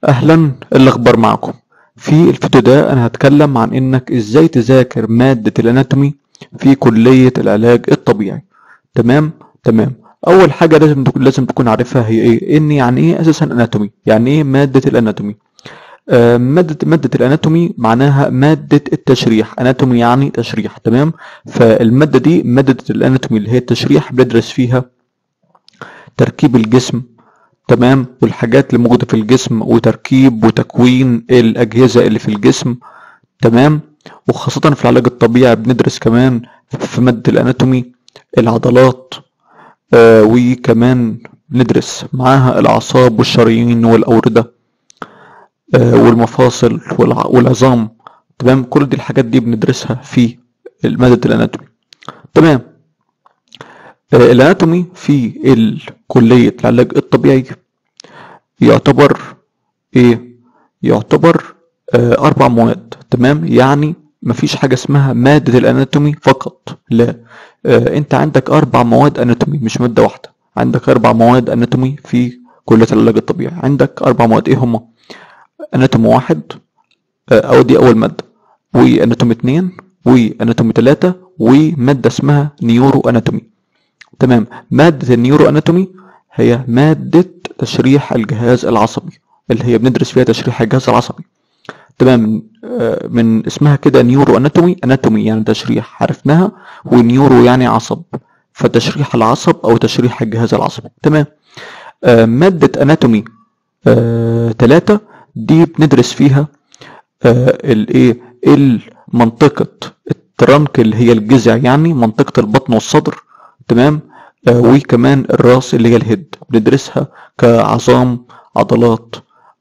اهلا، إيه الاخبار معكم؟ في الفيديو ده انا هتكلم عن انك ازاي تذاكر مادة الاناتومي في كلية العلاج الطبيعي. تمام. اول حاجة لازم تكون عارفها هي ايه، يعني ايه اساسا اناتومي، يعني ايه مادة الاناتومي. مادة الاناتومي معناها مادة التشريح، اناتومي يعني تشريح. تمام. فالمادة دي مادة الاناتومي اللي هي التشريح، بندرس فيها تركيب الجسم، تمام، والحاجات اللي موجودة في الجسم وتركيب وتكوين الأجهزة اللي في الجسم. تمام. وخاصة في العلاج الطبيعي بندرس كمان في مادة الأناتومي العضلات، وكمان بندرس معاها الأعصاب والشرايين والأوردة، والمفاصل والعظام. تمام. كل دي الحاجات دي بندرسها في مادة الأناتومي. تمام. الأناتومي في كلية العلاج الطبيعي يعتبر ايه؟ يعتبر 4 مواد. تمام. يعني مفيش حاجة اسمها مادة الاناتومي فقط، لا. انت عندك 4 مواد اناتومي، مش مادة واحدة. عندك 4 مواد اناتومي في كلية العلاج الطبيعي. عندك 4 مواد، ايه هما؟ اناتومي 1، او دي اول مادة، واناتومي 2، واناتومي 3، ومادة اسمها نيورو اناتومي. تمام. مادة النيورو اناتومي هي مادة تشريح الجهاز العصبي، اللي هي بندرس فيها تشريح الجهاز العصبي. تمام. من اسمها كده نيورو اناتومي، اناتومي يعني تشريح، عرفناها، ونيورو يعني عصب، فتشريح العصب او تشريح الجهاز العصبي. تمام. مادة اناتومي 3 دي بندرس فيها الايه، منطقة الترنك اللي هي الجذع، يعني منطقة البطن والصدر. تمام. وكمان الراس اللي هي الهيد بندرسها كعظام، عضلات،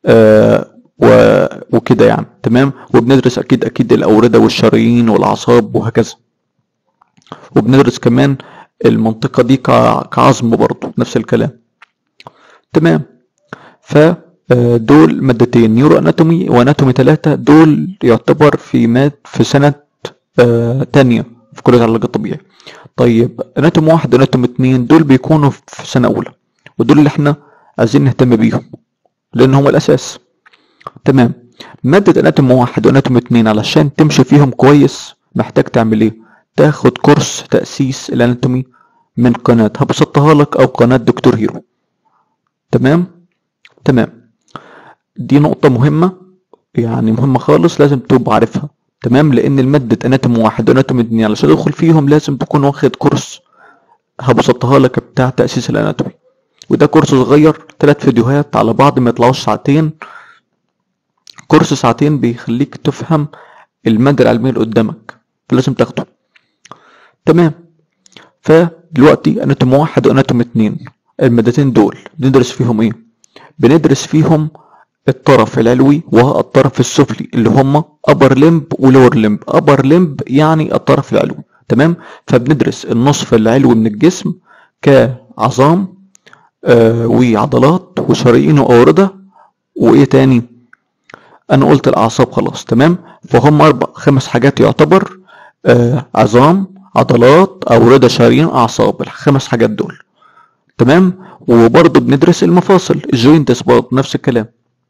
وكده يعني. تمام. وبندرس اكيد الاوردة والشرايين والاعصاب وهكذا. وبندرس كمان المنطقة دي كعظم برضه، نفس الكلام. تمام. فدول مادتين، نيورو اناتومي واناتومي 3، دول يعتبر في سنة تانية في كلية العلاج الطبيعي. طيب اناتومي 1 واناتومي 2 دول بيكونوا في سنة اولى، ودول اللي احنا عايزين نهتم بيهم لان هم الاساس. تمام. مادة اناتومي 1 واناتومي 2 علشان تمشي فيهم كويس محتاج تعمل ايه؟ تاخد كورس تأسيس الاناتومي من قناة هبسطها لك او قناة دكتور هيرو. تمام. دي نقطة مهمة، يعني مهمة خالص، لازم تبقى عارفها. تمام. لان المادة اناتومي 1 واناتومي 2 علشان تدخل فيهم لازم تكون واخد كورس هبسطها لك بتاع تأسيس الاناتومي. وده كورس صغير، 3 فيديوهات على بعض ما يطلعوش ساعتين. كورس ساعتين بيخليك تفهم المادة العلمية اللي قدامك، فلازم تاخده. تمام. فدلوقتي اناتومي 1 واناتومي 2، المادتين دول بندرس فيهم ايه؟ بندرس فيهم الطرف العلوي والطرف السفلي اللي هما upper limb و lower limb. upper limb يعني الطرف العلوي. تمام. فبندرس النصف العلوي من الجسم كعظام، وعضلات وشرايين وأوردة، وايه تاني؟ انا قلت الاعصاب خلاص. تمام. فهم 5 حاجات يعتبر، عظام، عضلات، أوردة، شرايين، اعصاب، ال5 حاجات دول. تمام. وبرضه بندرس المفاصل، الجوينتس، برضه نفس الكلام.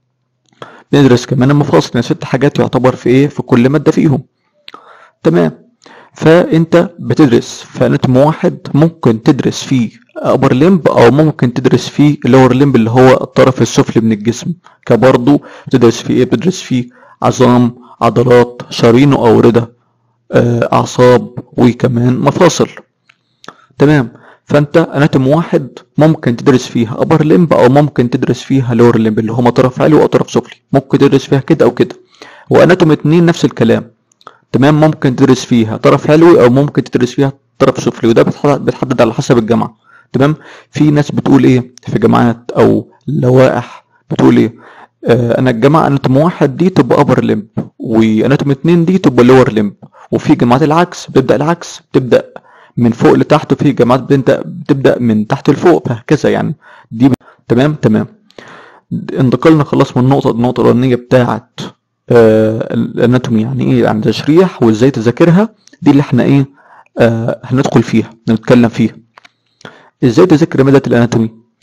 ندرس كمان المفاصل، يعني 6 حاجات يعتبر في ايه، في كل مادة فيهم. تمام. فانت بتدرس في اناتومي 1 ممكن تدرس فيه upper limb او ممكن تدرس فيه lower limb اللي هو الطرف السفلي من الجسم. كبرضه بتدرس فيه ايه؟ بتدرس فيه عظام، عضلات، شرايين واوردة، اعصاب، وكمان مفاصل. تمام. فانت اناتومي 1 ممكن تدرس فيها upper limb او ممكن تدرس فيها lower limb اللي هما طرف علوي او طرف سفلي، ممكن تدرس فيها كده او كده. واناتومي 2 نفس الكلام. تمام. ممكن تدرس فيها طرف علوي او ممكن تدرس فيها طرف سفلي، وده بتحدد على حسب الجامعة. تمام. في ناس بتقول ايه في جامعات او لوائح، بتقول ايه؟ انا الجامعة اناتومي 1 دي تبقى upper limb واناتومي 2 دي تبقى lower limb. وفي جامعات العكس، بتبدأ من فوق لتحت، وفي جامعات بتبدأ من تحت لفوق، فهكذا يعني. تمام. انتقلنا خلاص من النقطة الأولانية بتاعت الاناتومي يعني ايه، يعني تشريح وازاي تذاكرها. دي اللي احنا ايه، هندخل فيها، نتكلم فيها ازاي تذاكر مادة الاناتومي.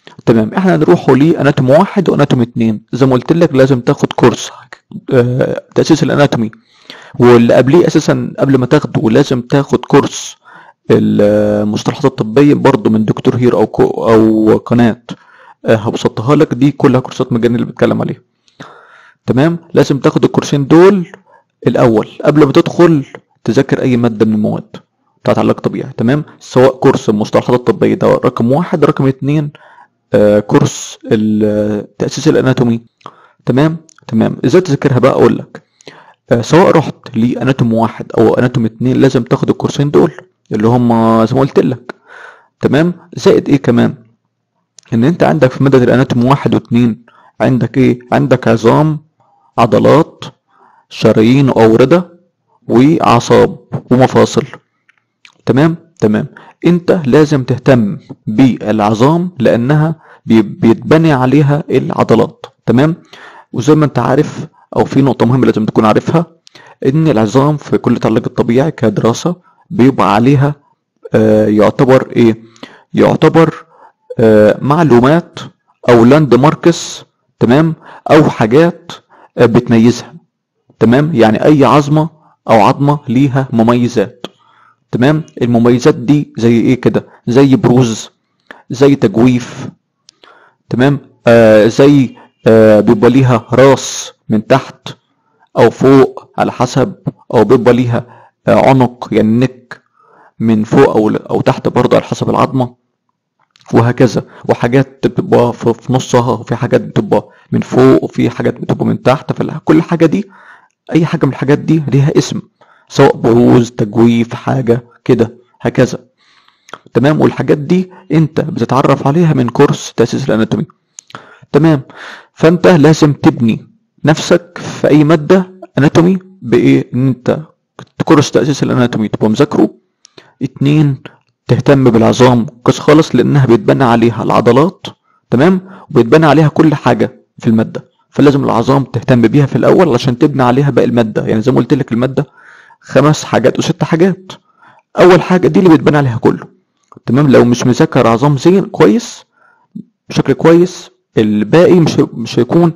تمام. احنا هنروحوا لاناتومي 1 واناتومي 2. زي ما قلت لك لازم تاخد كورس تأسيس الاناتومي، واللي قبليه اساسا قبل ما تاخده لازم تاخد كورس المصطلحات الطبية برضو من دكتور هير او قناة هبسطها لك، دي كلها كورسات مجانية اللي بتكلم عليها. تمام. لازم تاخد الكورسين دول الاول قبل ما تدخل تذاكر اي مادة من المواد بتاعت علاج طبيعي. تمام. سواء كورس المصطلحات الطبية ده رقم 1، رقم 2 كورس تأسيس الاناتومي. تمام. تمام. ازاي تذاكرها بقى اقول لك. سواء رحت لاناتومي 1 او اناتومي 2 لازم تاخد الكورسين دول اللي هم زي ما قلت لك. تمام. زائد ايه كمان، ان انت عندك في مادة الاناتومي 1 و2 عندك ايه، عندك عظام، عضلات، شرايين واوردة واعصاب ومفاصل. تمام. تمام. انت لازم تهتم بالعظام لانها بيتبني عليها العضلات. تمام. وزي ما انت عارف او في نقطة مهمة لازم تكون عارفها، ان العظام في كلية العلاج الطبيعي كدراسة بيبقى عليها يعتبر ايه، يعتبر معلومات او لاند ماركس. تمام. او حاجات بتميزها. تمام. يعني اي عظمة او عظمة ليها مميزات. تمام. المميزات دي زي ايه كده، زي بروز، زي تجويف. تمام. زي بيبقى ليها راس من تحت او فوق على حسب، او بيبقى ليها عنق يعني نك من فوق او تحت برضه على حسب العظمه، وهكذا. وحاجات بتبقى في نصها، وفي حاجات بتبقى من فوق، وفي حاجات بتبقى من تحت. فكل حاجه دي، اي حاجه من الحاجات دي ليها اسم، سواء بروز، تجويف، حاجه كده، هكذا. تمام. والحاجات دي انت بتتعرف عليها من كورس تأسيس الاناتومي. تمام. فانت لازم تبني نفسك في اي مادة اناتومي بايه، ان انت كورس تأسيس الاناتومي تبقى مذاكره. 2 تهتم بالعظام كويس خالص لانها بيتبنى عليها العضلات. تمام. وبيتبنى عليها كل حاجة في المادة، فلازم العظام تهتم بيها في الاول عشان تبني عليها باقي المادة. يعني زي ما قلت لك المادة 5 حاجات و6 حاجات، اول حاجة دي اللي بيتبنى عليها كله. تمام. لو مش مذاكر عظام زين كويس بشكل كويس، الباقي مش هيكون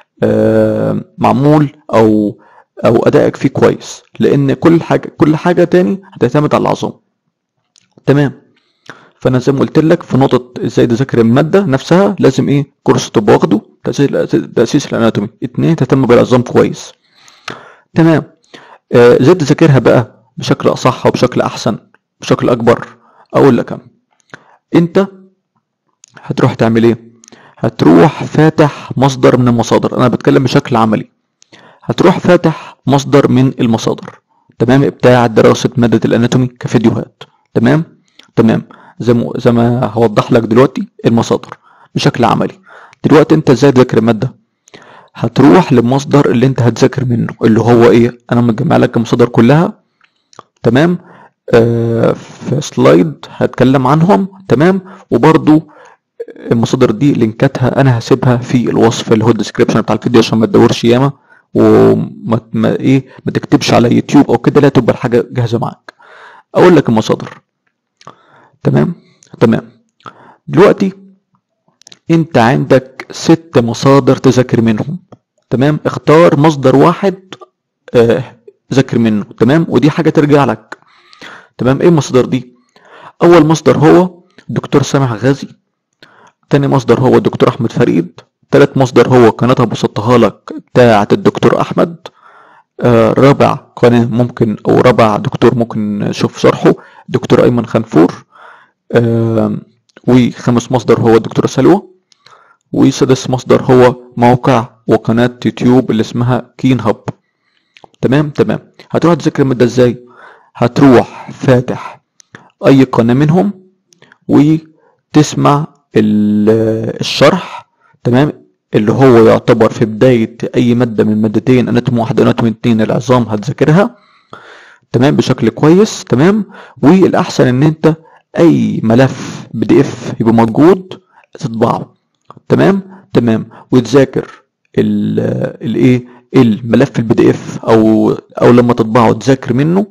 معمول او ادائك فيه كويس، لان كل حاجه تاني هتعتمد على العظام. تمام. فانا زي ما قلت لك في نقطه ازاي تذاكر الماده نفسها، لازم ايه، كورس تبقى واخده تاسيس الاناتومي. 2 تهتم بالعظام كويس. تمام. ازاي تذاكرها بقى بشكل اصح وبشكل احسن بشكل اكبر، اقول لك انت هتروح تعمل ايه، هتروح فاتح مصدر من المصادر. انا بتكلم بشكل عملي. هتروح فاتح مصدر من المصادر. تمام. بتاع دراسة مادة الاناتومي كفيديوهات. تمام. تمام. زي ما هوضح لك دلوقتي المصادر بشكل عملي. دلوقتي انت ازاي تذاكر المادة، هتروح للمصدر اللي انت هتذاكر منه اللي هو ايه، انا مجمع لك المصادر كلها. تمام. في سلايد هتكلم عنهم. تمام. وبرضو المصادر دي لينكاتها انا هسيبها في الوصف اللي هو الديسكريبشن بتاع الفيديو عشان ما تدورش ياما ما تكتبش على يوتيوب او كده، لا تبقى الحاجه جاهزه معاك. اقول لك المصادر. تمام. تمام. دلوقتي انت عندك 6 مصادر تذاكر منهم. تمام. اختار مصدر واحد ذاكر منه. تمام. ودي حاجه ترجع لك. تمام. ايه المصادر دي؟ اول مصدر هو دكتور سامح غازي. تاني مصدر هو الدكتور احمد فريد. تالت مصدر هو قناة هبسطها لك بتاعة الدكتور احمد. رابع قناة ممكن او رابع دكتور ممكن نشوف شرحه دكتور ايمن خنفور. وخامس مصدر هو الدكتورة سلوى. وسادس مصدر هو موقع وقناة يوتيوب اللي اسمها كين هاب. تمام. تمام. هتروح تذاكر المادة ازاي، هتروح فاتح اي قناة منهم وتسمع الشرح. تمام. اللي هو يعتبر في بداية اي مادة من مادتين اناتومي 1 واناتومي 2 العظام هتذاكرها. تمام. بشكل كويس. تمام. والاحسن ان انت اي ملف PDF يبقى موجود تطبعه. تمام. تمام. وتذاكر الايه الملف PDF او لما تطبعه تذاكر منه.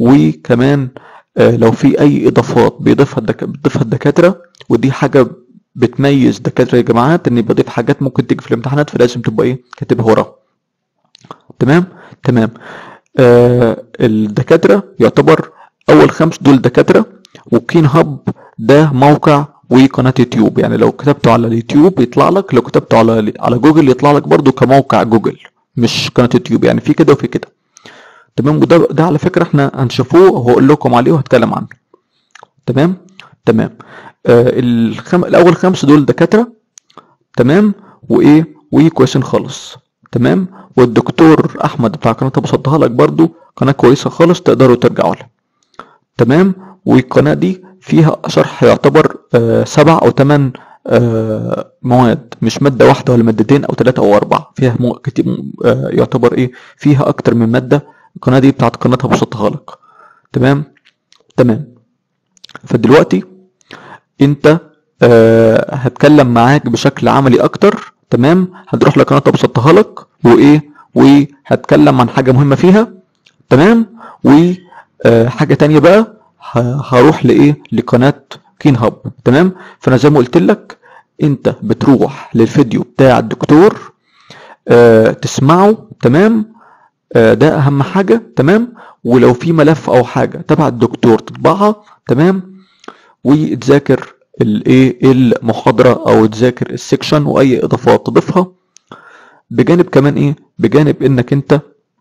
وكمان لو في اي اضافات بيضيفها الدكاترة، ودي حاجة بتميز دكاتره يا جماعات ان بضيف حاجات ممكن تيجي في الامتحانات، فلازم تبقى ايه كاتبها وراها. تمام تمام. الدكاتره يعتبر اول 5 دول دكاتره، وكين هاب ده موقع وقناه يوتيوب. يعني لو كتبته على اليوتيوب يطلع لك، لو كتبته على جوجل يطلع لك برضو كموقع جوجل مش قناه يوتيوب. يعني في كده وفي كده. تمام. وده على فكره احنا هنشوفوه وهقول لكم عليه وهتكلم عنه. تمام تمام. الاول 5 دول دكاتره. تمام. وايه وكويسين خالص. تمام. والدكتور احمد بتاع قناه بسطها لك برضو قناه كويسه خالص، تقدروا ترجعوا لها. تمام. والقناه دي فيها شرح يعتبر 7 أو 8 مواد، مش ماده واحده ولا مادتين او 3 أو 4. فيها كتير يعتبر ايه فيها اكتر من ماده. القناه دي بتاعت قناتها بسطها لك. تمام تمام. فدلوقتي انت هتكلم معاك بشكل عملي اكتر. تمام. هتروح لقناه ابسطها لك وايه وهتكلم عن حاجه مهمه فيها. تمام. وحاجه تانية بقى هروح لقناه كين هاب. تمام. فانا زي ما قلت لك انت بتروح للفيديو بتاع الدكتور تسمعه. تمام. ده اهم حاجه. تمام. ولو في ملف او حاجه تبع الدكتور تطبعها. تمام. وتذاكر المحاضره او تذاكر السكشن واي اضافات تضيفها، بجانب كمان بجانب انك انت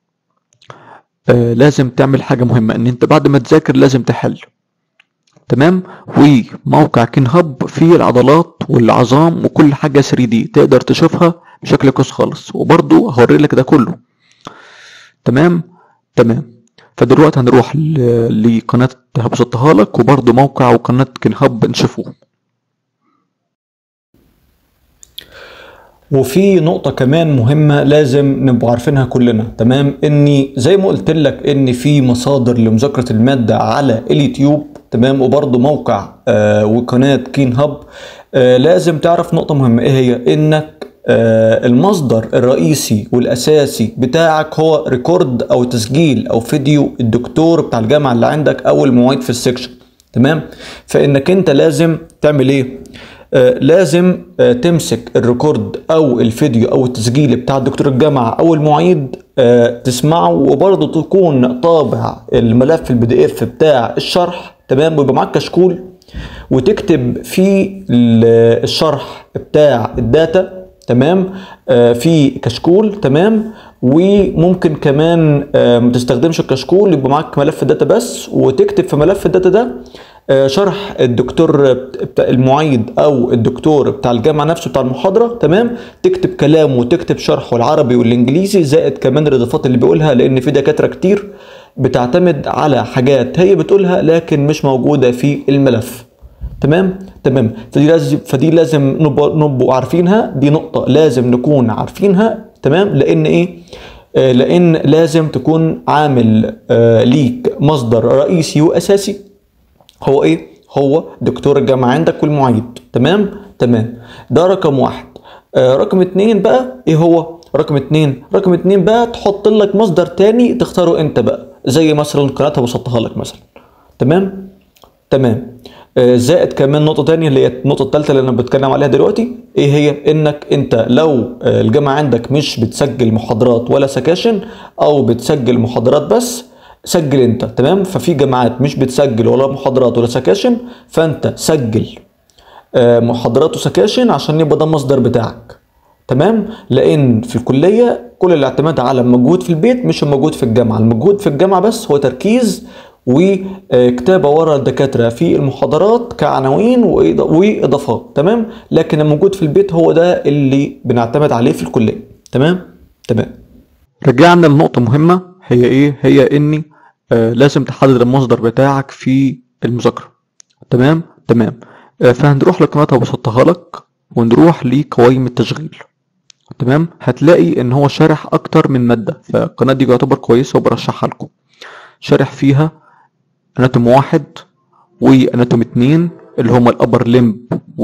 لازم تعمل حاجه مهمه، ان انت بعد ما تذاكر لازم تحل. تمام. وموقع كين هاب فيه العضلات والعظام وكل حاجه 3D تقدر تشوفها بشكل كويس خالص، وبرضو هوري لك ده كله. تمام تمام. فدلوقتي هنروح لقناة هبسطها لك، وبرضو موقع وقناة كين هاب نشوفوه. وفي نقطة كمان مهمة لازم نبقى عارفينها كلنا. تمام. اني زي ما قلت لك ان في مصادر لمذاكرة المادة على اليوتيوب. تمام. وبرضو موقع وقناة كين هاب. لازم تعرف نقطة مهمة ايه هي، انك المصدر الرئيسي والاساسي بتاعك هو ريكورد او تسجيل او فيديو الدكتور بتاع الجامعة اللي عندك او المعيد في السكشن. تمام. فانك انت لازم تعمل ايه، لازم تمسك الريكورد او الفيديو او التسجيل بتاع دكتور الجامعة او المعيد، تسمعه، وبرضه تكون طابع الملف الPDF بتاع الشرح. تمام. ويبقى معاك كشكول وتكتب فيه الشرح بتاع الداتا. تمام. في كشكول. تمام. وممكن كمان ما تستخدمش الكشكول، يبقى معاك ملف الداتا بس، وتكتب في ملف الداتا ده شرح الدكتور بتاع المعيد او الدكتور بتاع الجامعه نفسه بتاع المحاضره. تمام. تكتب كلامه وتكتب شرحه العربي والانجليزي، زائد كمان الاضافات اللي بيقولها، لان في دكاتره كتير بتعتمد على حاجات هي بتقولها لكن مش موجوده في الملف. تمام تمام. فدي لازم نبقوا عارفينها. دي نقطه لازم نكون عارفينها. تمام. لان لان لازم تكون عامل ليك مصدر رئيسي واساسي، هو هو دكتور الجامعة عندك والمعيد. تمام تمام. ده رقم 1. رقم 2 بقى هو رقم 2 بقى تحط لك مصدر تاني تختاره انت بقى، زي مثلا قناة بسطها لك مثلا. تمام تمام. زائد كمان نقطة تانية اللي هي النقطة الثالثة اللي انا بتكلم عليها دلوقتي، هي انك انت لو الجامعة عندك مش بتسجل محاضرات ولا سكاشن، او بتسجل محاضرات بس، سجل انت. تمام. ففي جامعات مش بتسجل ولا محاضرات ولا سكاشن، فانت سجل محاضرات وسكاشن عشان يبقى ده المصدر بتاعك. تمام. لان في الكلية كل الاعتماد على المجهود في البيت مش المجهود في الجامعة. المجهود في الجامعة بس هو تركيز وكتابة ورا الدكاترة في المحاضرات كعناوين واضافات. تمام. لكن الموجود في البيت هو ده اللي بنعتمد عليه في الكلية. تمام تمام. رجعنا لنقطة مهمة، هي اني لازم تحدد المصدر بتاعك في المذاكرة. تمام تمام. فهنروح لقناة بسطها لك ونروح لقوائم التشغيل. تمام. هتلاقي ان هو شارح اكتر من مادة، فالقناة دي يعتبر كويسة وبرشحها لكم. شارح فيها اناتوم 1 واناتوم 2 اللي هما الابر ليمب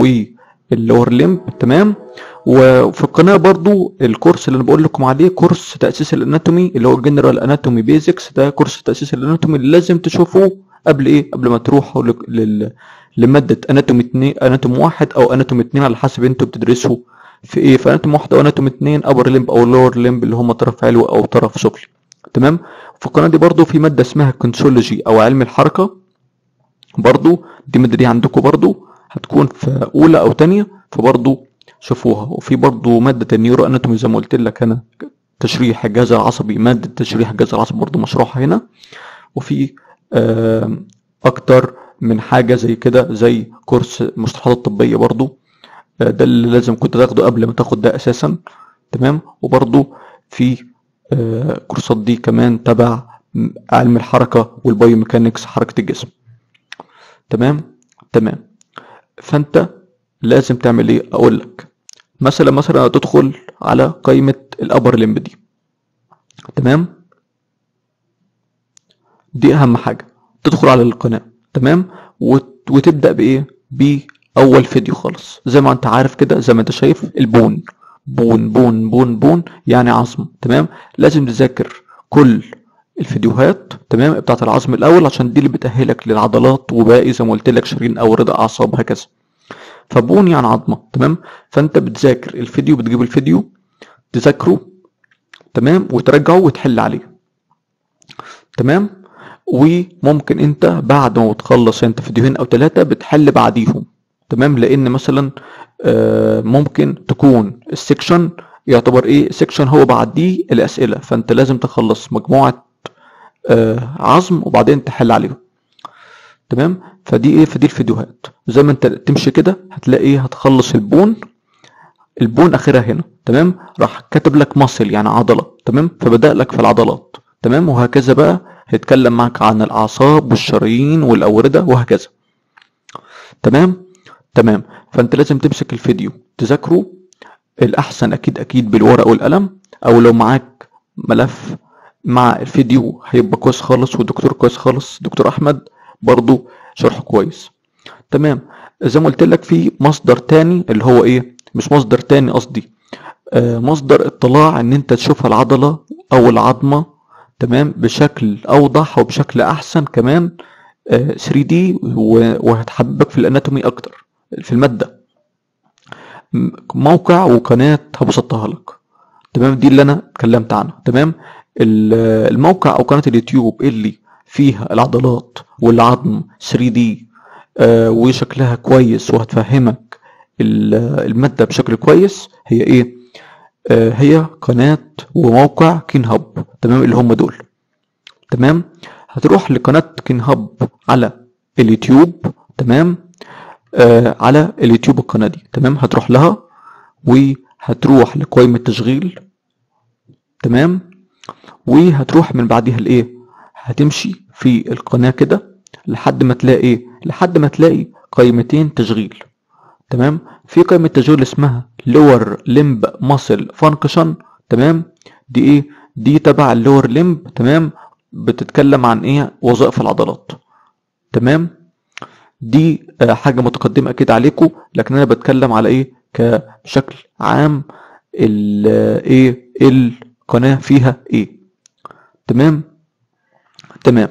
واللور ليمب. تمام. وفي القناه برضو الكورس اللي انا بقول لكم عليه كورس تاسيس الاناتومي اللي هو جنرال اناتومي بيزكس. ده كورس تاسيس الاناتومي اللي لازم تشوفوه قبل قبل ما تروحوا لمادة اناتومي 2 اناتومي 1 او اناتومي 2 على حسب انتوا بتدرسوا في ايه، في اناتومي 1 او اناتومي 2 ابر لمب او لور لمب اللي هم طرف علوي او طرف سفلي. تمام. في القناة دي برضو في مادة اسمها كونسولوجي او علم الحركة، برضو دي المادة دي عندكم برضو هتكون في اولى او تانية، فبرضو شوفوها. وفي برضو مادة النيورو اناتومي زي ما قلت لك انا، تشريح الجهاز العصبي، مادة تشريح الجهاز العصبي برضو مشروحة هنا. وفي اكتر من حاجة زي كده، زي كورس المصطلحات الطبية برضو، ده اللي لازم كنت تاخده قبل ما تاخد ده اساسا. تمام. وبرضو في كورسات دي كمان تبع علم الحركة والبايوميكانكس، حركة الجسم. تمام. تمام. فانت لازم تعمل ايه؟ اقول لك مثلا تدخل على قائمة الابر لمب دي. تمام. دي اهم حاجة، تدخل على القناة. تمام. وتبدأ بايه؟ باول فيديو خالص. زي ما انت عارف كده، زي ما انت شايف البون، بون بون بون بون يعني عظم. تمام. لازم تذاكر كل الفيديوهات تمام بتاعت العظم الاول، عشان دي اللي بتأهلك للعضلات، وباقي زي ما قلت لك شرايين اوردة اعصاب هكذا. فبون يعني عظمة. تمام. فانت بتذاكر الفيديو، بتجيب الفيديو تذاكره تمام، وترجعه وتحل عليه. تمام. وممكن انت بعد ما تخلص انت فيديوهين او 3 بتحل بعديهم. تمام. لان مثلا ممكن تكون السكشن يعتبر ايه، سكشن هو بعديه الاسئلة، فانت لازم تخلص مجموعة عظم وبعدين تحل عليهم. تمام. فدي ايه، فدي الفيديوهات. زي ما انت تمشي كده هتلاقي ايه، هتخلص البون اخرها هنا. تمام. راح كاتب لك ماسل يعني عضلة. تمام. فبدأ لك في العضلات. تمام. وهكذا بقى هيتكلم معك عن الاعصاب والشرايين والاوردة وهكذا. تمام. تمام. فانت لازم تمسك الفيديو تذاكره. الاحسن اكيد بالورق والقلم، او لو معاك ملف مع الفيديو هيبقى كويس خالص، والدكتور كويس خالص، دكتور احمد برضو شرحه كويس. تمام. زي ما قلت لك في مصدر تاني اللي هو ايه، مش مصدر تاني قصدي، مصدر اطلاع ان انت تشوف العضلة او العظمة تمام بشكل اوضح وبشكل احسن كمان 3D، وهتحببك في الاناتومي اكتر في المادة. موقع وقناة هبسطها لك. تمام. دي اللي انا اتكلمت عنها. تمام. الموقع او قناة اليوتيوب اللي فيها العضلات والعظم 3D وشكلها كويس وهتفهمك المادة بشكل كويس، هي ايه؟ هي قناة وموقع كين هاب. تمام. اللي هم دول. تمام. هتروح لقناة كين هاب على اليوتيوب. تمام. على اليوتيوب القناة دي. تمام. هتروح لها وهتروح لقائمة تشغيل. تمام. وهتروح من بعدها لايه، هتمشي في القناة كده لحد ما تلاقي قائمتين تشغيل. تمام. في قائمة تشغيل اسمها lower limb muscle function. تمام. دي ايه؟ دي تبع اللور لمب. تمام. بتتكلم عن ايه، وظائف العضلات. تمام. دي حاجة متقدمة اكيد عليكم، لكن انا بتكلم على ايه كشكل عام، ايه القناة فيها ايه. تمام. تمام.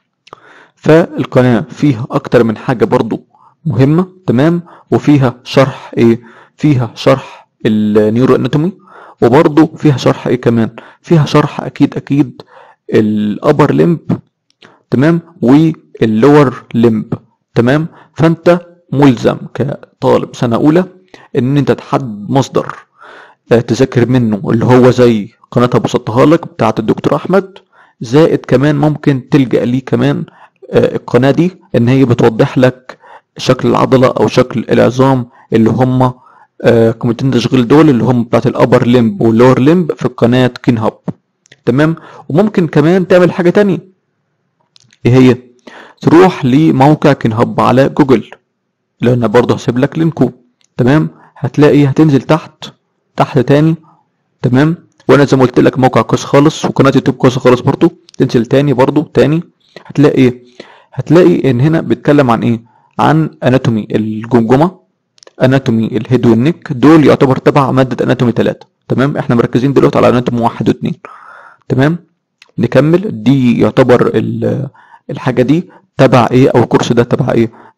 فالقناة فيها اكتر من حاجة برضو مهمة. تمام. وفيها شرح ايه، فيها شرح النيورو اناتومي، وبرضو فيها شرح ايه كمان، فيها شرح اكيد الابر لمب. تمام. واللور لمب. تمام. فانت ملزم كطالب سنة اولى ان انت تحدد مصدر تذاكر منه، اللي هو زي قناة بسطها لك بتاعت الدكتور احمد، زائد كمان ممكن تلجأ ليه كمان القناة دي ان هي بتوضح لك شكل العضلة او شكل العظام اللي هم قيمتين تشغيل دول، اللي هم بتاعت الابر لمب واللور لمب في قناة كين هاب. تمام. وممكن كمان تعمل حاجة تانية، ايه هي؟ تروح لموقع كين هاب على جوجل، لان برضه هسيب لك لينكو. تمام. هتلاقي هتنزل تحت تاني. تمام. وانا زي ما قلت لك موقع كويس خالص وقناه يوتيوب كويسه خالص برضه. تنزل تاني برضه هتلاقي ايه، هتلاقي ان هنا بيتكلم عن ايه، عن اناتومي الجمجمه، اناتومي الهيد والنك. دول يعتبر تبع ماده اناتومي 3. تمام. احنا مركزين دلوقتي على اناتومي 1 و2. تمام. نكمل. دي يعتبر الحاجه دي تبع ايه، او الكورس ده تبع ايه،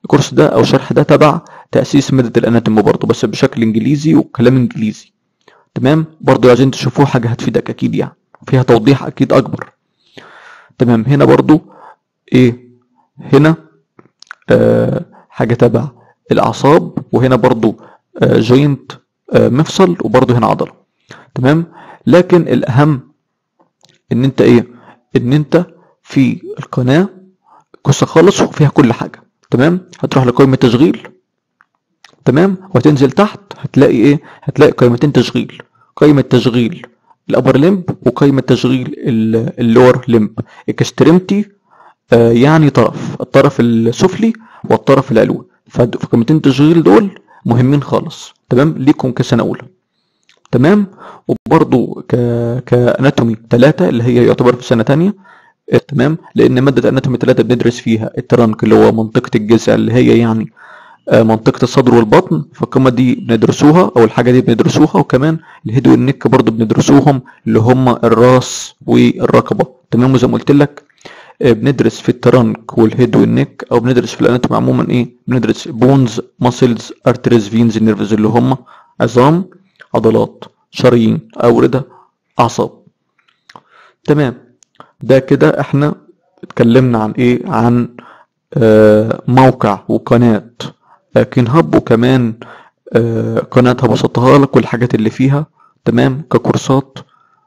الكورس ده او الشرح ده تبع تأسيس مادة الاناتومي برضه، بس بشكل انجليزي وكلام انجليزي. تمام، برضه عايزين تشوفوه، حاجة هتفيدك اكيد يعني، فيها توضيح اكيد اكبر. تمام، هنا برضه ايه، هنا حاجة تبع الاعصاب، وهنا برضه جوينت مفصل، وبرضه هنا عضلة. تمام، لكن الاهم ان انت ايه، ان انت في القناة قصة خالص وفيها كل حاجة. تمام، هتروح لقائمة تشغيل، تمام، وهتنزل تحت هتلاقي ايه، هتلاقي قائمتين تشغيل، قائمة تشغيل الابر لمب وقائمة تشغيل اللور لمب اكستريمتي، يعني الطرف السفلي والطرف العلوي. فقائمتين تشغيل دول مهمين خالص، تمام، ليكم كسنة اولى. تمام، وبرضو كاناتومي 3 اللي هي يعتبر في سنة تانية. تمام، لان مادة اناتومي 3 بندرس فيها الترنك اللي هو منطقة الجذع، اللي هي يعني منطقة الصدر والبطن، فالقمة دي بندرسوها او الحاجة دي بندرسوها، وكمان الهيد والنك برضو بندرسوهم، اللي هم الراس والرقبة. تمام، وزي ما قلت لك بندرس في الترنك والهيد والنك، او بندرس في الاناتومي عموما ايه، بندرس بونز ماسلز ارتريز فينز نيرفز، اللي هم عظام، عضلات، شرايين، أوردة، أعصاب. تمام، ده كده احنا اتكلمنا عن ايه، عن موقع وقناة كين هاب، وكمان قناة هبسطها لك والحاجات اللي فيها. تمام، ككورسات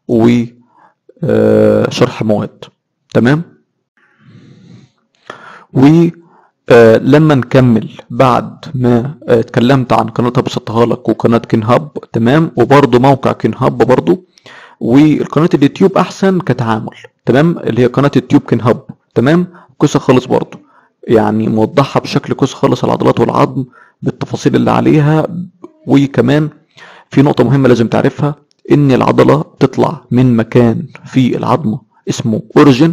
وشرح مواد. تمام، ولما نكمل بعد ما اتكلمت عن قناة هبسطها لك وقناة كين هاب، تمام، وبرضه موقع كين هاب برضه، والقناة اليوتيوب احسن كتعامل. تمام، اللي هي قناة اليوتيوب كين هاب. تمام، قصة خالص برضه، يعني موضحها بشكل قصة خالص العضلات والعظم بالتفاصيل اللي عليها. وكمان في نقطة مهمة لازم تعرفها، ان العضلة تطلع من مكان في العظمة اسمه اوريجين،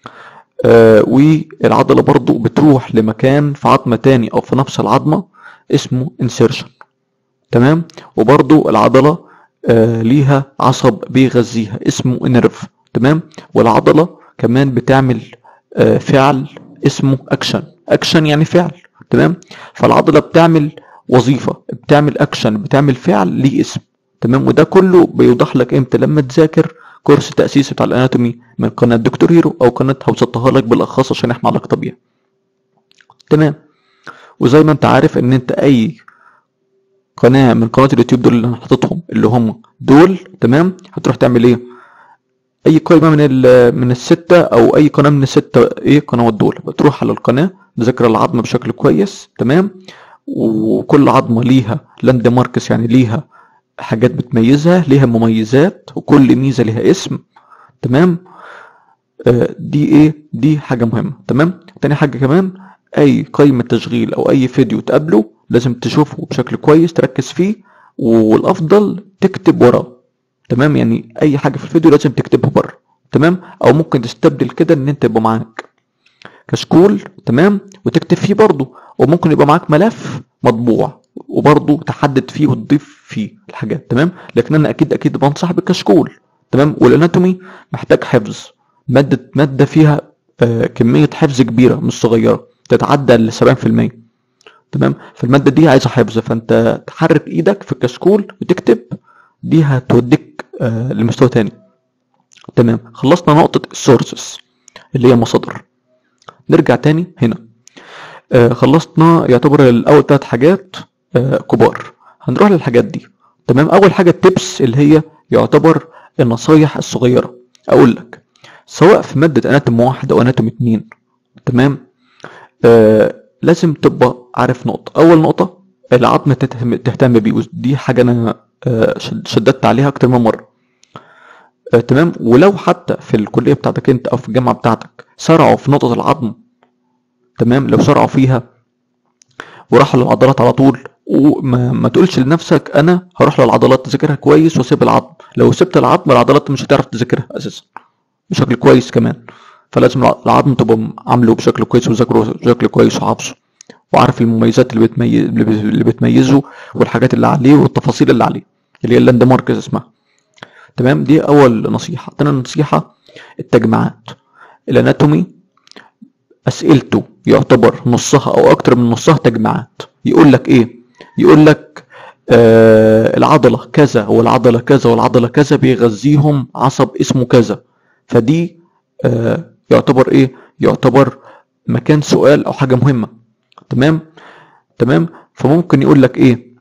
والعضلة برضو بتروح لمكان في عظمة تاني او في نفس العظمة اسمه انسيرشن. تمام، وبرضو العضلة ليها عصب بيغذيها اسمه نيرف. تمام، والعضلة كمان بتعمل فعل اسمه اكشن، اكشن يعني فعل. تمام، فالعضلة بتعمل وظيفة، بتعمل اكشن، بتعمل فعل ليه اسم. تمام، وده كله بيوضح لك امتى، لما تذاكر كورس تأسيسي بتاع الاناتومي من قناة دكتور هيرو او قناة هوسطها لك بالاخص عشان احنا علاقة طبيعي. تمام، وزي ما انت عارف ان انت اي قناة من قناة اليوتيوب دول اللي انا حاططهم اللي هم دول، تمام، هتروح تعمل ايه، اي قائمة من الستة او اي قناة من الستة ايه قنوات دول، بتروح على القناة تذاكر العظمة بشكل كويس. تمام، وكل عظمة ليها لاند ماركس، يعني ليها حاجات بتميزها، ليها مميزات، وكل ميزة ليها اسم. تمام، دي ايه، دي حاجة مهمة. تمام، تاني حاجة كمان، اي قائمة تشغيل او اي فيديو تقابله لازم تشوفه بشكل كويس، تركز فيه، والافضل تكتب وراه. تمام، يعني اي حاجة في الفيديو لازم تكتبها بره. تمام، او ممكن تستبدل كده ان انت يبقى معاك كشكول، تمام، وتكتب فيه برضه، وممكن يبقى معاك ملف مطبوع وبرضه تحدد فيه وتضيف فيه الحاجات. تمام، لكن انا اكيد بنصح بالكشكول. تمام، والاناتومي محتاج حفظ، مادة فيها كمية حفظ كبيرة مش صغيرة، تتعدى ل 70%. تمام، فالمادة دي عايزة حفظ، فانت تحرك ايدك في الكشكول وتكتب، دي هتوديك لمستوى تاني. تمام، خلصنا نقطة السورسز اللي هي مصادر. نرجع تاني هنا، خلصنا يعتبر الاول 3 حاجات كبار، هنروح للحاجات دي. تمام، اول حاجة التبس اللي هي يعتبر النصايح الصغيرة. اقول لك سواء في مادة اناتوم 1 او اناتوم 2، تمام، لازم تبقى عارف نقطة، اول نقطة العظم تهتم بيه، ودي حاجة انا شددت عليها اكتر من مرة. تمام، ولو حتى في الكلية بتاعتك انت او في الجامعة بتاعتك سرعوا في نقطة العظم، تمام، لو سرعوا فيها وراحوا للعضلات على طول، وما تقولش لنفسك انا هروح للعضلات تذاكرها كويس واسيب العظم. لو سبت العظم العضلات مش هتعرف تذاكرها اساسا بشكل كويس كمان. فلازم العظم تبقى عامله بشكل كويس وذاكره بشكل كويس وحافظه وعارف المميزات اللي بتميزه والحاجات اللي عليه والتفاصيل اللي عليه اللي هي اللاند ماركس اسمها. تمام، دي اول نصيحة. تاني نصيحة التجميعات. الاناتومي اسئلته يعتبر نصها او اكتر من نصها تجميعات. يقول لك ايه؟ يقول لك العضلة كذا والعضلة كذا والعضلة كذا بيغذيهم عصب اسمه كذا. فدي يعتبر ايه؟ يعتبر مكان سؤال او حاجة مهمة. تمام. فممكن يقول لك ايه؟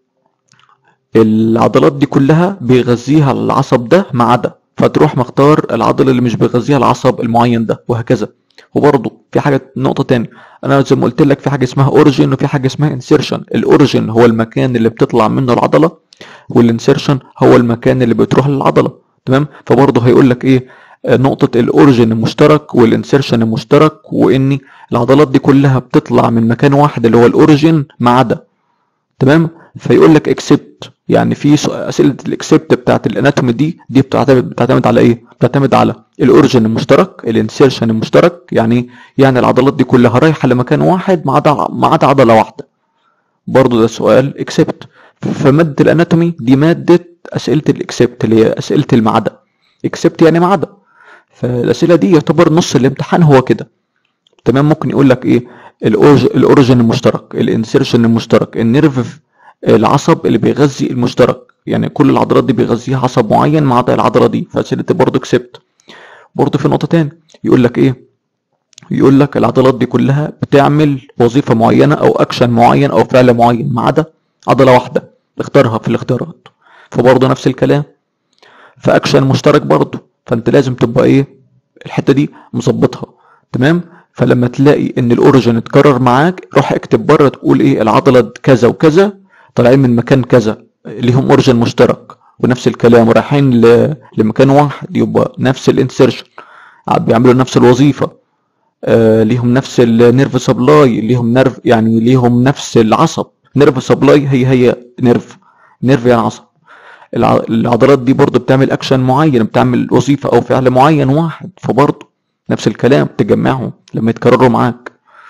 العضلات دي كلها بيغذيها العصب ده ما عدا، فتروح مختار العضلة اللي مش بيغذيها العصب المعين ده، وهكذا. وبرضه في حاجة نقطة تاني، انا زي ما قلت لك في حاجة اسمها اوريجين وفي حاجة اسمها انسيرشن. الاوريجين هو المكان اللي بتطلع منه العضلة، والانسيرشن هو المكان اللي بتروح للعضلة. تمام. فبرضه هيقول لك ايه؟ نقطة الاوريجين المشترك والانسيرشن المشترك، وان العضلات دي كلها بتطلع من مكان واحد اللي هو الاوريجين ما عدا. تمام. فيقول لك اكسبت، يعني في اسئله الاكسبت بتاعت الاناتومي دي بتعتمد على ايه؟ بتعتمد على الاوريجين المشترك، الانسيرشن المشترك، يعني العضلات دي كلها رايحه لمكان واحد ما عدا عضله واحده. برضو ده سؤال اكسبت. فماده الاناتومي دي ماده اسئله الاكسبت اللي هي اسئله المعدا. اكسبت يعني معدا. فالاسئله دي يعتبر نص الامتحان هو كده. تمام. ممكن يقول لك ايه؟ الاوريجين المشترك، الانسيرشن المشترك، النيرف العصب اللي بيغذي المشترك، يعني كل العضلات دي بيغذيها عصب معين ما عدا العضله دي، فاسئله برضه اكسبت. برضه في نقطه تاني يقول لك ايه؟ يقول لك العضلات دي كلها بتعمل وظيفه معينه او اكشن معين او فعل معين ما عدا عضله واحده اختارها في الاختيارات. فبرضه نفس الكلام، فاكشن مشترك برضه، فانت لازم تبقى ايه؟ الحته دي مظبطها. تمام. فلما تلاقي ان الاوريجين اتكرر معاك، روح اكتب بره تقول ايه؟ العضله كذا وكذا طالعين من مكان كذا ليهم اوريجين مشترك، ونفس الكلام رايحين لمكان واحد يبقى نفس الانسيرشن، بيعملوا نفس الوظيفه، ليهم نفس النيرف سبلاي، ليهم نيرف يعني ليهم نفس العصب. نيرف سبلاي هي نيرف يعني عصب. العضلات دي برضه بتعمل اكشن معين، بتعمل وظيفه او فعل معين واحد، فبرضه نفس الكلام تجمعهم لما يتكرروا معاك.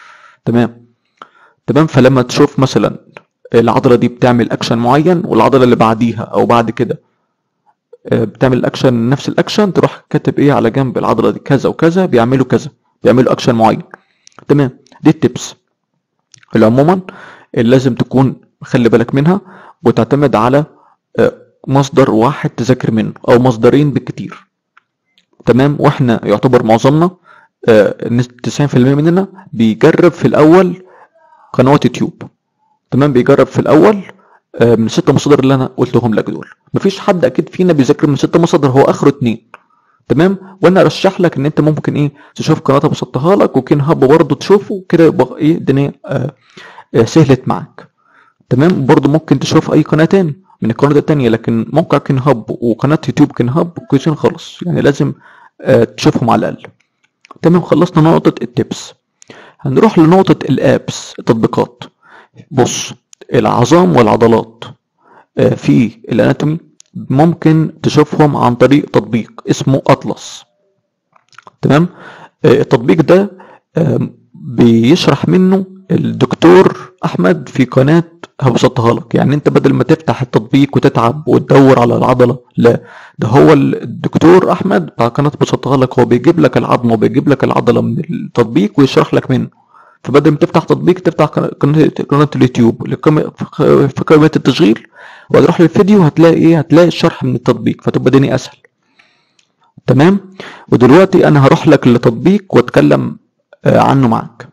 تمام. فلما تشوف مثلا العضلة دي بتعمل اكشن معين، والعضلة اللي بعديها او بعد كده بتعمل اكشن نفس الاكشن، تروح كاتب ايه على جنب؟ العضلة دي كذا وكذا بيعملوا كذا، بيعملوا اكشن معين. تمام. دي التبس عموما اللي لازم تكون خلي بالك منها، وتعتمد على مصدر واحد تذاكر منه او مصدرين بالكتير. تمام. واحنا يعتبر معظمنا 90% مننا بيجرب في الاول قنوات يوتيوب. تمام. بيجرب في الاول من 6 مصادر اللي انا قلتهم لك دول. مفيش حد اكيد فينا بيذاكر من 6 مصادر، هو اخره 2. تمام. وانا ارشح لك ان انت ممكن ايه؟ تشوف قناه بسطتها لك، وكين هاب برضه تشوفه كده، يبقى ايه الدنيا سهلت معاك. تمام. برضه ممكن تشوف اي قناه تاني من القنوات التانية، لكن موقع كين هاب وقناه يوتيوب كين هاب كويسين خالص، يعني لازم تشوفهم على الاقل. تمام. خلصنا نقطه التبس، هنروح لنقطه الابس، التطبيقات. بص، العظام والعضلات في الاناتومي ممكن تشوفهم عن طريق تطبيق اسمه اطلس. تمام. التطبيق ده بيشرح منه الدكتور احمد في قناة هبسطها لك. يعني انت بدل ما تفتح التطبيق وتتعب وتدور على العضلة، لا، ده هو الدكتور احمد بتاع قناة هبسطها لك، هو بيجيب لك العظمة وبيجيب لك العضلة من التطبيق ويشرح لك منه. فبدل ما تفتح تطبيق تفتح قناة اليوتيوب في قائمة التشغيل، وهتروح للفيديو هتلاقي ايه؟ هتلاقي الشرح من التطبيق، فتبقى الدنيا اسهل. تمام. ودلوقتي انا هروح لك للتطبيق واتكلم عنه معاك.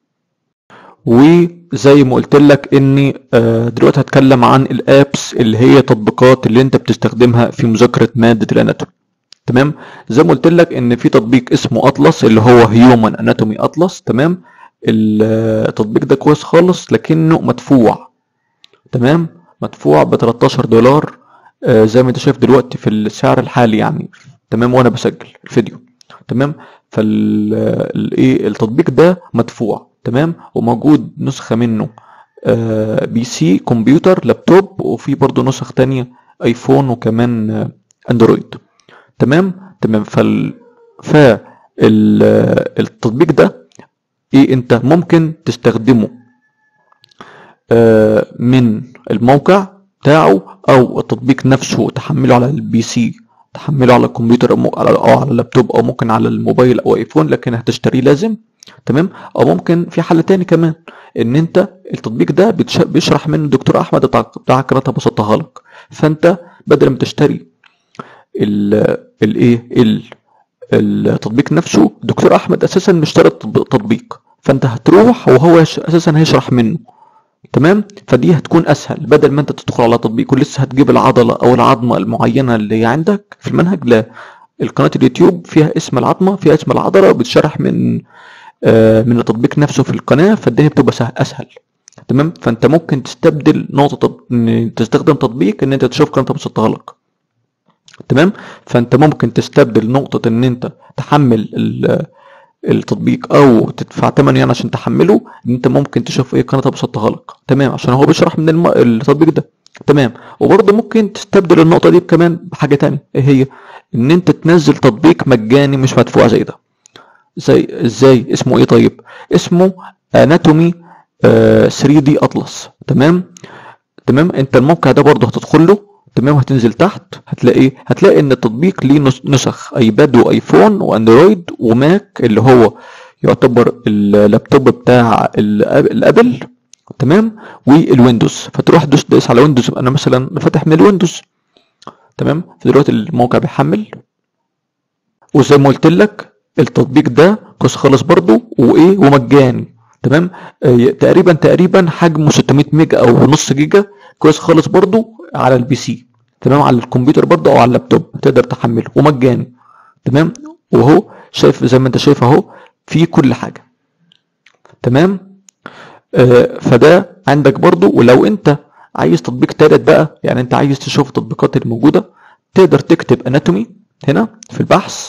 وزي ما قلت لك اني دلوقتي هتكلم عن الابس اللي هي تطبيقات اللي انت بتستخدمها في مذاكرة مادة الاناتومي. تمام. زي ما قلت لك ان في تطبيق اسمه اطلس اللي هو هيومن اناتومي اطلس. تمام. التطبيق ده كويس خالص لكنه مدفوع. تمام. مدفوع $13 زي ما انت شايف دلوقتي في السعر الحالي يعني. تمام. وانا بسجل الفيديو. تمام. التطبيق ده مدفوع. تمام. وموجود نسخة منه بي سي، كمبيوتر، لابتوب، وفي برضو نسخ تانية ايفون وكمان اندرويد. تمام. التطبيق ده ايه؟ انت ممكن تستخدمه من الموقع بتاعه، او التطبيق نفسه تحمله على البي سي، تحمله على الكمبيوتر او على اللابتوب، او ممكن على الموبايل او ايفون، لكن هتشتريه لازم. تمام. او ممكن في حل تاني كمان، ان انت التطبيق ده بيشرح منه دكتور احمد بتاع قناه بسطها لك. فانت بدل ما تشتري الايه التطبيق نفسه، دكتور احمد اساسا مشتري التطبيق، فانت هتروح وهو اساسا هيشرح منه. تمام. فدي هتكون اسهل، بدل ما انت تدخل على تطبيق ولسه هتجيب العضله او العظمه المعينه اللي عندك في المنهج. لا، القناه اليوتيوب فيها اسم العظمه، فيها اسم العضله، وبتشرح من التطبيق نفسه في القناه، فالدنيا بتبقى اسهل. تمام. فانت ممكن تستبدل نقطه تستخدم تطبيق ان انت تشوف قناه بسطها لك. تمام. فانت ممكن تستبدل نقطه ان انت تحمل التطبيق او تدفع ثمن يعني عشان تحمله، ان انت ممكن تشوف ايه قناه بسطها لك. تمام. عشان هو بيشرح من التطبيق ده. تمام. وبرضه ممكن تستبدل النقطه دي كمان بحاجه تانية، ايه هي؟ ان انت تنزل تطبيق مجاني مش مدفوع زي ده. ازاي؟ اسمه ايه طيب؟ اسمه اناتومي 3 دي اطلس. تمام. انت الموقع ده برضه هتدخل له. تمام. هتنزل تحت هتلاقي ان التطبيق ليه نسخ ايباد وايفون واندرويد وماك، اللي هو يعتبر اللابتوب بتاع الابل. تمام. والويندوز. فتروح تدوس على ويندوز. انا مثلا فاتح من الويندوز. تمام. فدلوقتي الموقع بيحمل، وزي ما قلت لك التطبيق ده كويس خالص برضو ومجاني. تمام. تقريبا حجمه 600 ميجا او نص جيجا، كويس خالص برضو على البي سي. تمام. على الكمبيوتر برضو او على اللابتوب تقدر تحمله ومجاني. تمام. وهو شايف زي ما انت شايف اهو في كل حاجه. تمام. فده عندك برضو. ولو انت عايز تطبيق تالت بقى، يعني انت عايز تشوف التطبيقات الموجوده، تقدر تكتب اناتومي هنا في البحث،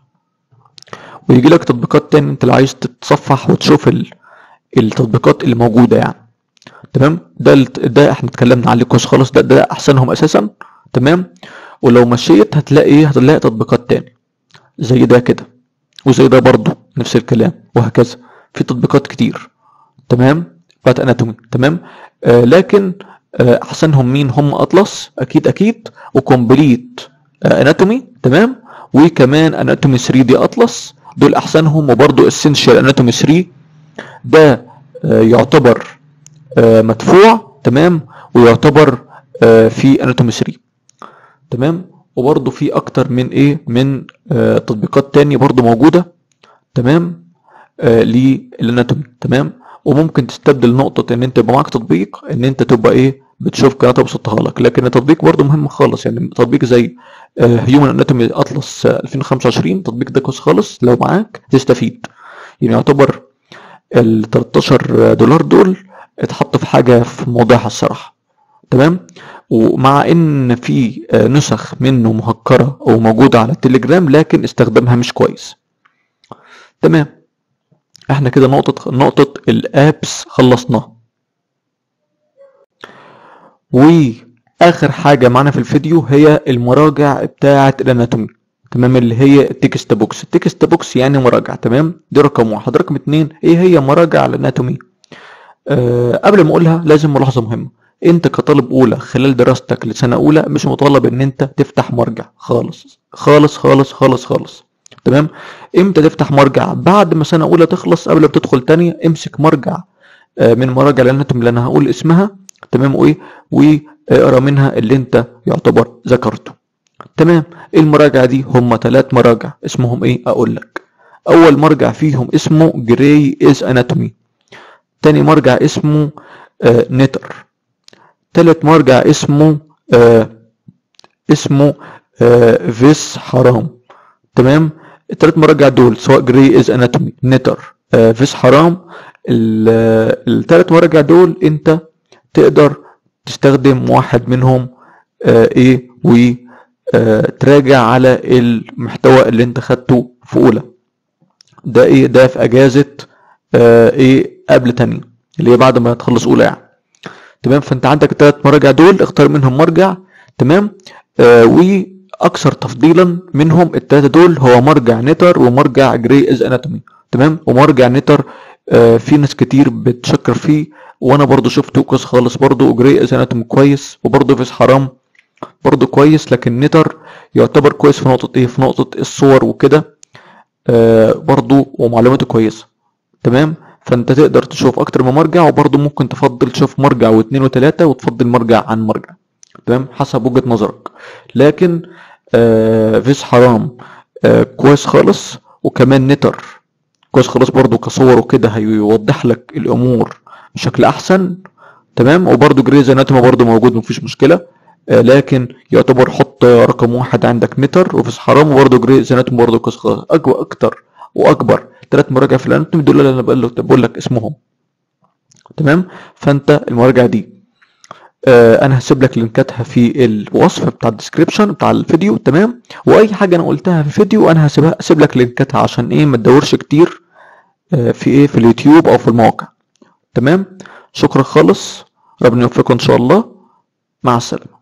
ويجي لك تطبيقات تاني انت لو عايز تتصفح وتشوف التطبيقات اللي موجوده يعني. تمام. ده احنا اتكلمنا عليه كويس خالص، ده احسنهم اساسا. تمام. ولو مشيت هتلاقي تطبيقات تاني زي ده كده، وزي ده برضو نفس الكلام، وهكذا في تطبيقات كتير. تمام. بتاعت اناتومي. تمام. لكن احسنهم مين؟ هم اطلس اكيد، وكومبليت اناتومي. تمام. وكمان اناتومي 3 دي اطلس، دول احسنهم. وبرضو اسينشال اناتومي 3 ده يعتبر مدفوع. تمام. ويعتبر في اناتومي 3. تمام. وبرضو في اكتر من تطبيقات تانية برضو موجودة. تمام. للاناتومي. تمام. وممكن تستبدل نقطة ان انت يبقى معاك تطبيق ان انت تبقى بتشوف قناة بسطها لك. لكن التطبيق برضو مهم خالص، يعني تطبيق زي هيومن اناتومي اطلس 2025، التطبيق ده كويس خالص لو معاك تستفيد. يعني يعتبر ال $13 دول اتحطوا في حاجة في موضوعها الصراحة. تمام. ومع ان في نسخ منه مهكرة او موجودة على التليجرام، لكن استخدامها مش كويس. تمام. احنا كده نقطة الابس خلصناها. واخر حاجة معنا في الفيديو هي المراجع بتاعة الاناتومي. تمام. اللي هي التكست بوكس. التكست بوكس يعني مراجع. تمام. دي رقم 1. رقم 2 ايه هي مراجع الاناتومي؟ قبل ما اقولها لازم ملاحظة مهمة. انت كطالب اولى خلال دراستك لسنة اولى مش مطالب ان انت تفتح مرجع خالص خالص خالص خالص خالص. تمام. امتى تفتح مرجع؟ بعد ما سنة اولى تخلص، قبل ما تدخل تانية امسك مرجع من مراجع الاناتومي اللي انا هقول اسمها. تمام. واقرا منها اللي انت يعتبر ذكرته. تمام. المراجع دي هم 3 مراجع. اسمهم ايه؟ اقول لك. اول مرجع فيهم اسمه جراي از اناتومي. تاني مرجع اسمه نتر. تالت مرجع اسمه فيس حرام. تمام. التلات مراجع دول سواء جراي از اناتومي، نتر، فيس حرام، التلات مراجع دول انت تقدر تستخدم واحد منهم وتراجع على المحتوى اللي انت خدته في اولى. ده ده في اجازة قبل تانية، اللي هي بعد ما تخلص اولى يعني. تمام. فانت عندك الثلاث مراجع دول، اختار منهم مرجع. تمام. واكثر تفضيلا منهم الثلاثه دول هو مرجع نتر ومرجع جراي از اناتومي. تمام. ومرجع نتر في ناس كتير بتشكر فيه، وانا برضو شفته كويس خالص برضو. جراي از اناتومي كويس، وبرضو فيس حرام برضو كويس. لكن نتر يعتبر كويس في نقطه في نقطه الصور وكده برضو، ومعلوماته كويسه. تمام. فانت تقدر تشوف اكتر من مرجع، وبرضه ممكن تفضل تشوف مرجع واثنين وثلاثة، وتفضل مرجع عن مرجع، تمام، حسب وجهة نظرك. لكن فيس حرام كويس خالص، وكمان نتر كويس خالص برضه كصور وكده، هيوضح لك الامور بشكل احسن، تمام. وبرضه جريز اناتومي برضه موجود، مفيش مشكله. لكن يعتبر حط رقم واحد عندك نتر وفيس حرام، وبرضه جريز اناتومي برضه كويس خالص. اكتر واكبر 3 مراجع في الاناتومي دول اللي انا بقول لك اسمهم، تمام. فانت المراجع دي انا هسيب لك لينكاتها في الوصف بتاع الديسكريبشن بتاع الفيديو، تمام. واي حاجه انا قلتها في الفيديو انا هسيب لك لينكاتها، عشان ايه ما تدورش كتير في اليوتيوب او في المواقع، تمام. شكرا خالص، ربنا يوفقكم ان شاء الله، مع السلامه.